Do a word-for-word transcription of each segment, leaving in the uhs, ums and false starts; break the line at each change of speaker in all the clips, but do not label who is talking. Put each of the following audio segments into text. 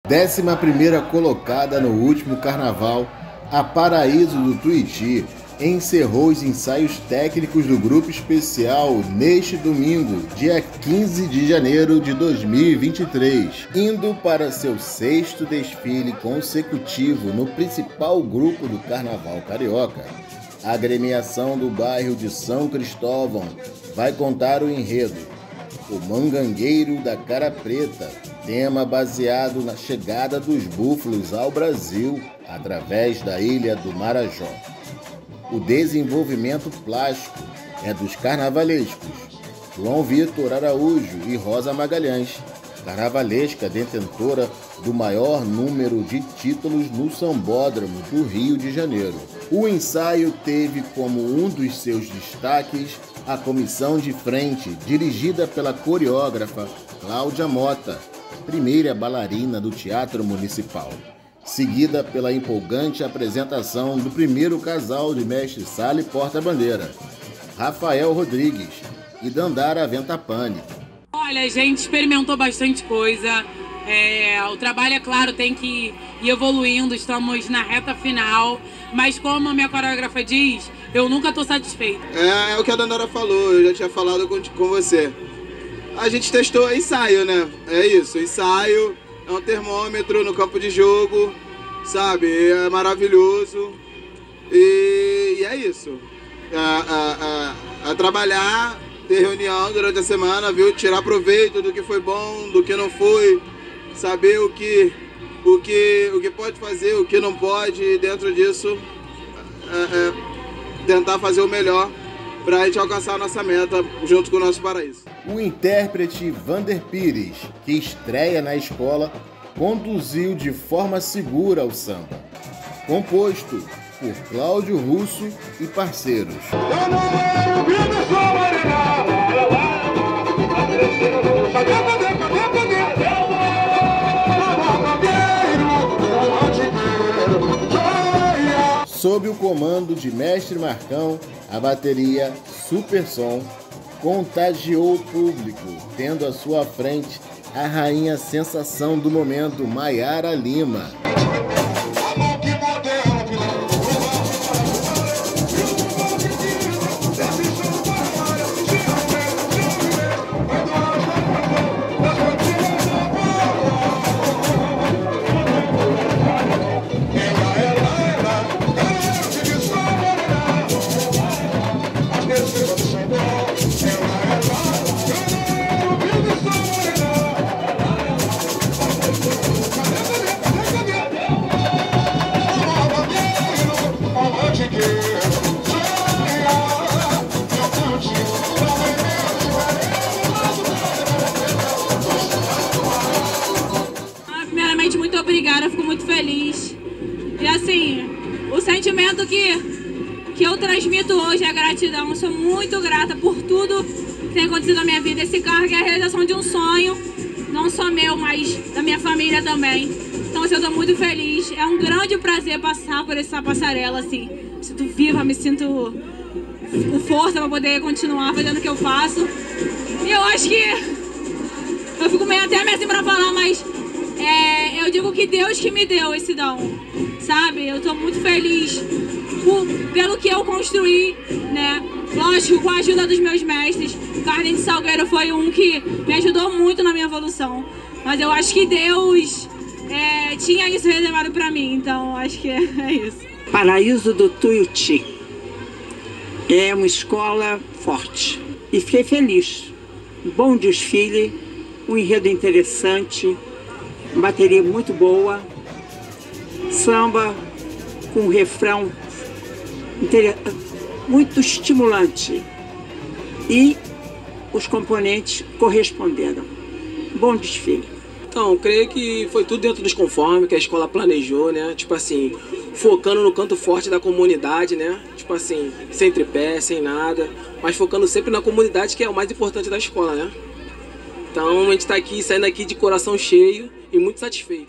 Décima primeira colocada no último carnaval, a Paraíso do Tuiuti encerrou os ensaios técnicos do grupo especial neste domingo, dia quinze de janeiro de dois mil e vinte e três, indo para seu sexto desfile consecutivo no principal grupo do carnaval carioca. A agremiação do bairro de São Cristóvão vai contar o enredo O Mangangueiro da Cara Preta, tema baseado na chegada dos búfalos ao Brasil através da ilha do Marajó. O desenvolvimento plástico é dos carnavalescos João Vitor Araújo e Rosa Magalhães, carnavalesca detentora do maior número de títulos no Sambódromo do Rio de Janeiro. O ensaio teve como um dos seus destaques a comissão de frente, dirigida pela coreógrafa Cláudia Mota, primeira bailarina do Teatro Municipal, seguida pela empolgante apresentação do primeiro casal de mestre-sala e porta-bandeira, Rafael Rodrigues e Dandara Ventapane.
Olha, a gente experimentou bastante coisa, é, o trabalho, é claro, tem que ir evoluindo, estamos na reta final, mas como a minha coreógrafa diz, eu nunca estou satisfeita.
É, é o que a Dandara falou, eu já tinha falado com, com você. A gente testou ensaio, né? É isso, ensaio. É um termômetro no campo de jogo, sabe? É maravilhoso. E, e é isso. É, é, é, é trabalhar, ter reunião durante a semana, viu? Tirar proveito do que foi bom, do que não foi. Saber o que, o que, o que pode fazer, o que não pode. E dentro disso, é, é, tentar fazer o melhor para a gente alcançar a nossa meta junto com o nosso paraíso.
O intérprete Vander Pires, que estreia na escola, conduziu de forma segura o samba, composto por Cláudio Russo e parceiros. Sob o comando de Mestre Marcão, a bateria Super Som contagiou o público, tendo à sua frente a rainha sensação do momento, Maiara Lima.
Muito obrigada, fico muito feliz. E assim, o sentimento que, que eu transmito hoje é gratidão. Eu sou muito grata por tudo que tem acontecido na minha vida. Esse cargo é a realização de um sonho, não só meu, mas da minha família também. Então assim, eu estou muito feliz. É um grande prazer passar por essa passarela, assim. Me sinto viva, me sinto com força para poder continuar fazendo o que eu faço. E eu acho que eu fico meio até assim para falar, mas É, eu digo que Deus que me deu esse dom, sabe? Eu tô muito feliz por, pelo que eu construí, né? Lógico, com a ajuda dos meus mestres. Carlinhos Salgueiro foi um que me ajudou muito na minha evolução. Mas eu acho que Deus é, tinha isso reservado pra mim, então acho que é, é isso.
Paraíso do Tuiuti é uma escola forte. E fiquei feliz. Bom desfile, um enredo interessante, bateria muito boa, samba com um refrão muito estimulante e os componentes corresponderam. Bom desfile.
Então, creio que foi tudo dentro dos conformes que a escola planejou, né? Tipo assim, focando no canto forte da comunidade, né? Tipo assim, sem tripé, sem nada, mas focando sempre na comunidade, que é o mais importante da escola, né? Então, a gente tá aqui, saindo aqui de coração cheio e muito satisfeito.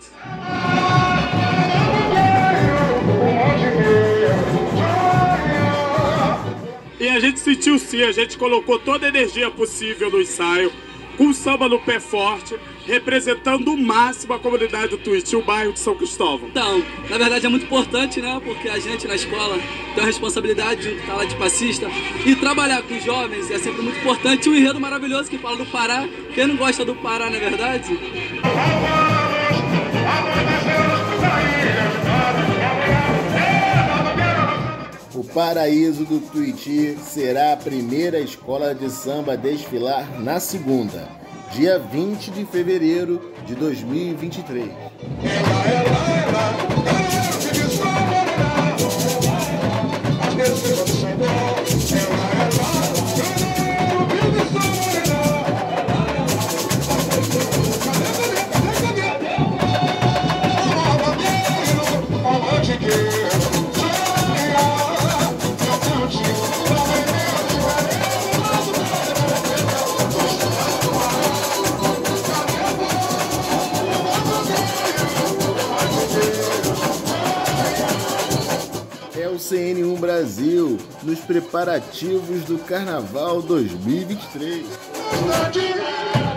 E a gente sentiu sim, a gente colocou toda a energia possível no ensaio. com samba no pé forte, representando o máximo a comunidade do Tuiuti, o bairro de São Cristóvão.
Então, na verdade é muito importante, né? Porque a gente na escola tem a responsabilidade de estar lá de passista e trabalhar com os jovens é sempre muito importante. Um enredo maravilhoso que fala do Pará. Quem não gosta do Pará, não é verdade?
O Paraíso do Tuiuti será a primeira escola de samba a desfilar na segunda, dia vinte de fevereiro de dois mil e vinte e três. É o C N um Brasil, nos preparativos do Carnaval dois mil e vinte e três.